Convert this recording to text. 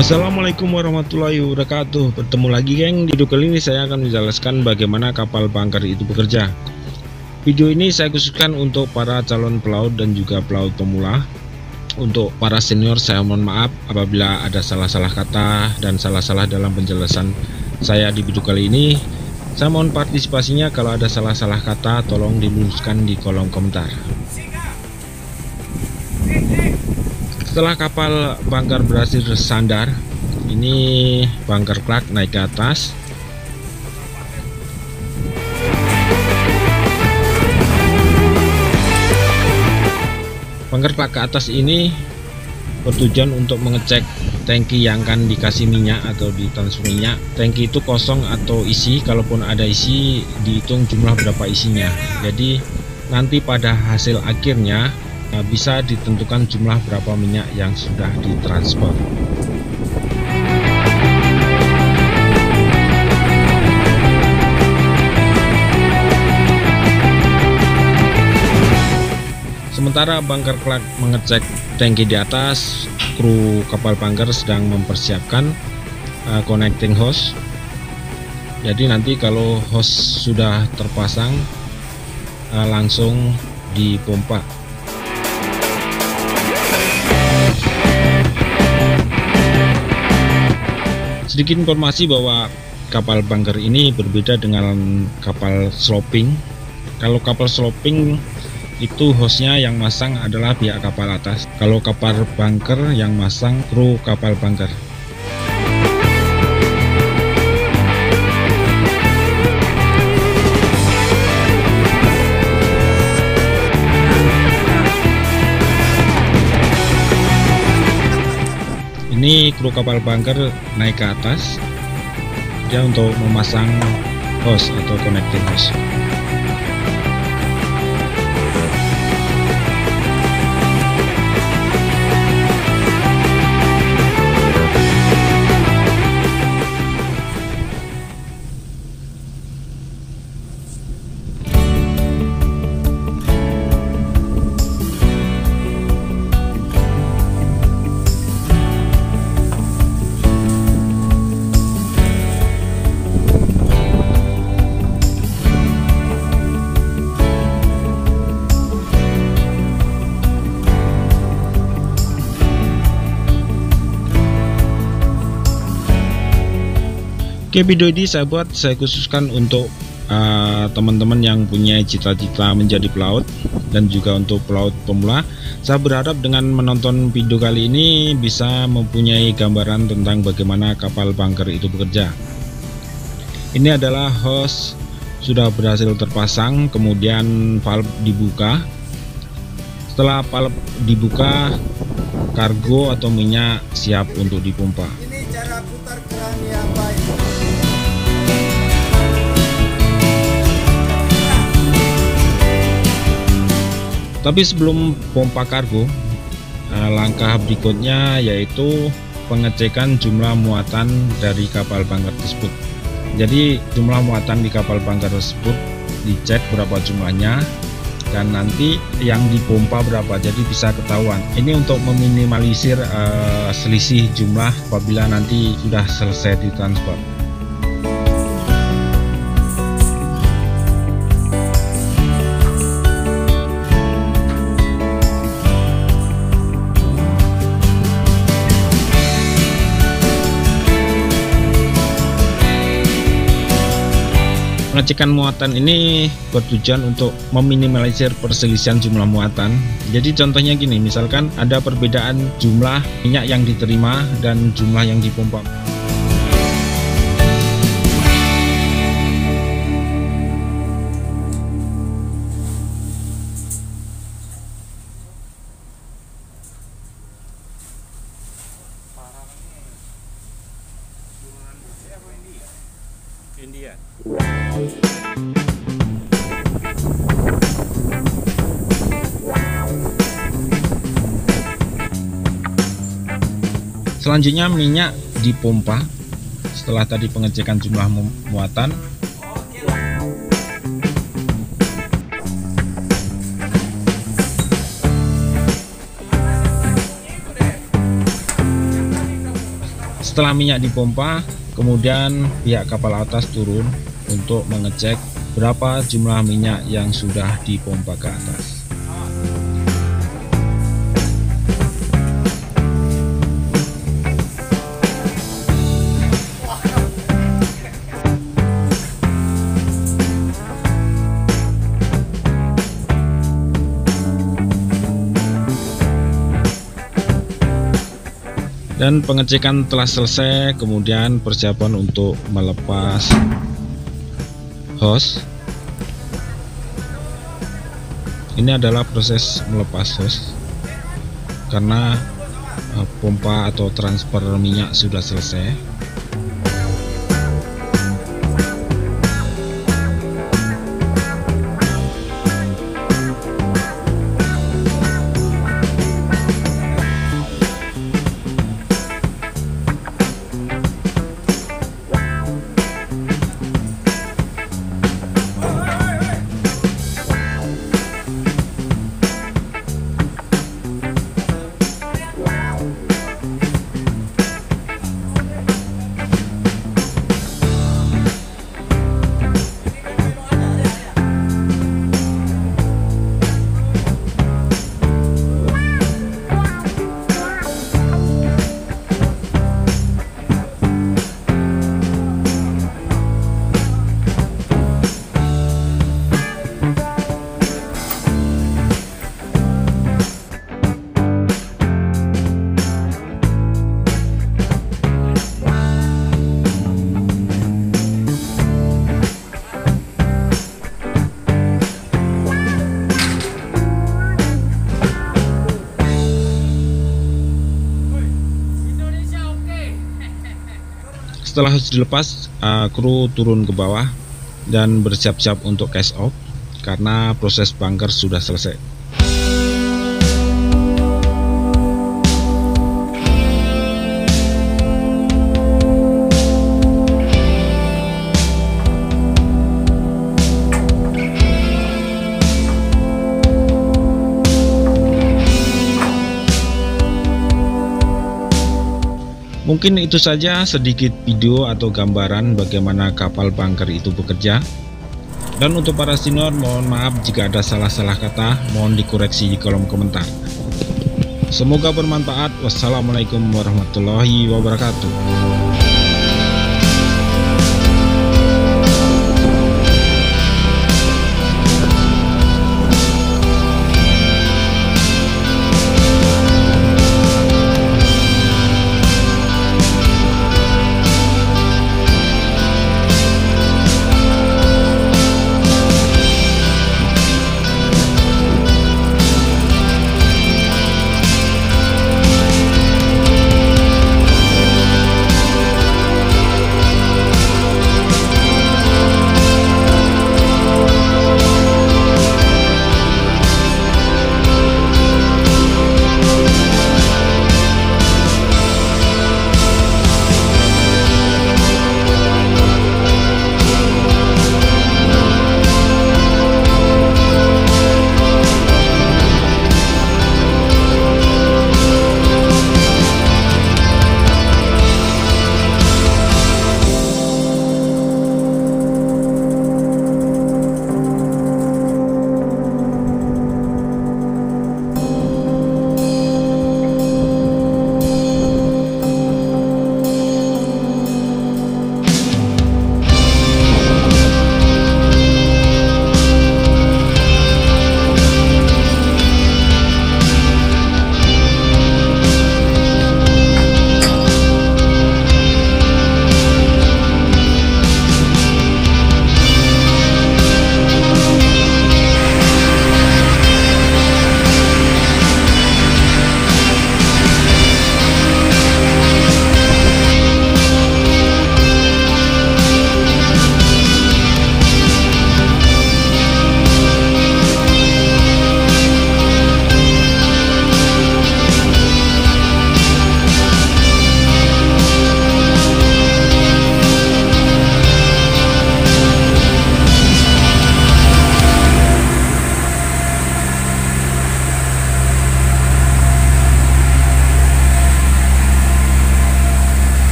Wassalamualaikum warahmatullahi wabarakatuh. Bertemu lagi geng. Di video kali ini saya akan menjelaskan bagaimana kapal bunker itu bekerja. Video ini saya khususkan untuk para calon pelaut dan juga pelaut pemula. Untuk para senior saya mohon maaf apabila ada salah-salah kata dan salah-salah dalam penjelasan saya di video kali ini. Saya mohon partisipasinya, kalau ada salah-salah kata tolong diluruskan di kolom komentar. Setelah kapal bunker berhasil bersandar, ini bunker Clark naik ke atas. Bunker Clark ke atas ini bertujuan untuk mengecek tangki yang akan dikasih minyak atau ditransfer minyak. Tangki itu kosong atau isi, kalaupun ada isi dihitung jumlah berapa isinya. Jadi nanti pada hasil akhirnya bisa ditentukan jumlah berapa minyak yang sudah ditransfer. Sementara bunker Clark mengecek tangki di atas, kru kapal bunker sedang mempersiapkan connecting hose. Jadi nanti kalau hose sudah terpasang langsung dipompa. Sedikit informasi bahwa kapal bunker ini berbeda dengan kapal sloping. Kalau kapal sloping itu hostnya yang masang adalah pihak kapal atas. Kalau kapal bunker yang masang kru kapal bunker. Ini kru kapal bunker naik ke atas dia untuk memasang hose atau connecting hose. Oke, video ini saya khususkan untuk teman-teman yang punya cita-cita menjadi pelaut dan juga untuk pelaut pemula. Saya berharap dengan menonton video kali ini bisa mempunyai gambaran tentang bagaimana kapal bunker itu bekerja. Ini adalah hose sudah berhasil terpasang, kemudian valve dibuka. Setelah valve dibuka, kargo atau minyak siap untuk dipompa. Ini cara putar keran yang baik. Tapi sebelum pompa kargo, langkah berikutnya yaitu pengecekan jumlah muatan dari kapal bunker tersebut. Jadi jumlah muatan di kapal bunker tersebut dicek berapa jumlahnya dan nanti yang dipompa berapa, jadi bisa ketahuan. Ini untuk meminimalisir selisih jumlah apabila nanti sudah selesai ditransfer. Pengecekan muatan ini bertujuan untuk meminimalisir perselisihan jumlah muatan. Jadi contohnya gini, misalkan ada perbedaan jumlah minyak yang diterima dan jumlah yang dipompa. India. Selanjutnya minyak dipompa. Setelah tadi pengecekan jumlah muatan, Setelah minyak dipompa, kemudian pihak kapal atas turun untuk mengecek berapa jumlah minyak yang sudah dipompa ke atas. Dan pengecekan telah selesai, kemudian persiapan untuk melepas hose. Ini adalah proses melepas hose karena pompa atau transfer minyak sudah selesai. Setelah hose dilepas, kru turun ke bawah dan bersiap-siap untuk cast off karena proses bunker sudah selesai. Mungkin itu saja sedikit video atau gambaran bagaimana kapal bunker itu bekerja. Dan untuk para senior, mohon maaf jika ada salah-salah kata, mohon dikoreksi di kolom komentar. Semoga bermanfaat. Wassalamualaikum warahmatullahi wabarakatuh.